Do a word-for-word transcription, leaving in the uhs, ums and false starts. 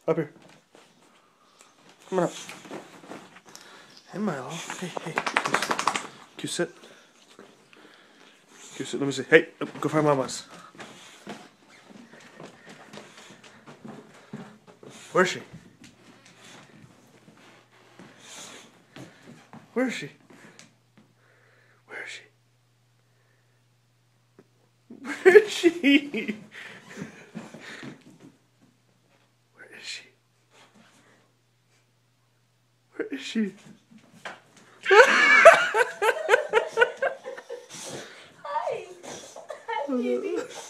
Up here. Come on up. Hey, Milo. Hey, hey. Can you sit? Can you sit? Let me see. Hey, go find Mama's. Where is she? Where is she? Where is she? Where is she? Where is she? Where is she? Hi. Hi, baby.